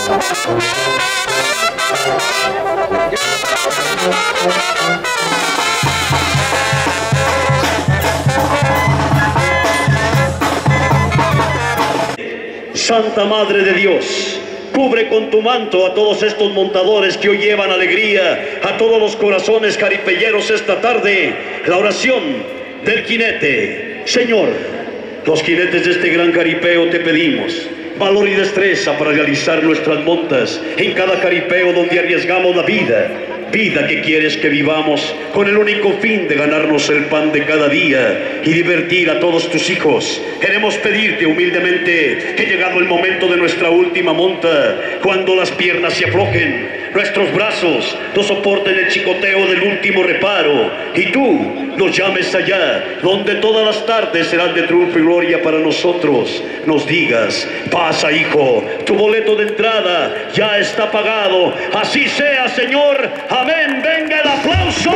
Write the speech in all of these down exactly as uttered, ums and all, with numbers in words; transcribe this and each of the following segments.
Santa Madre de Dios, cubre con tu manto a todos estos montadores que hoy llevan alegría a todos los corazones caripelleros esta tarde. La oración del jinete. Señor, los jinetes de este gran caripeo te pedimos valor y destreza para realizar nuestras montas en cada caripeo donde arriesgamos la vida. Vida que quieres que vivamos con el único fin de ganarnos el pan de cada día y divertir a todos tus hijos. Queremos pedirte humildemente que llegado el momento de nuestra última monta, cuando las piernas se aflojen, nuestros brazos nos soporten el chicoteo del último reparo y tú nos llames allá, donde todas las tardes serán de triunfo y gloria para nosotros. Nos digas: pasa, hijo, tu boleto de entrada ya está pagado. Así sea, Señor. Amén. Venga el aplauso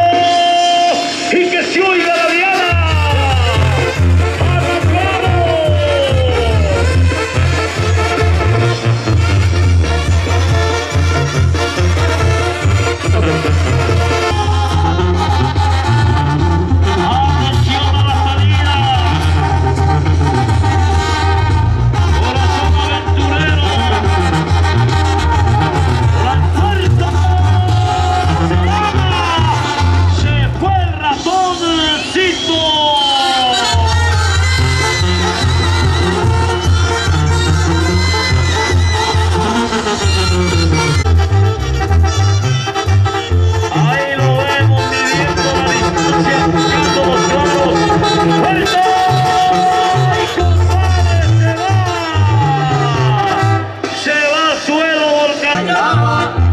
y que se oiga la diana. Se va a suelo volcán.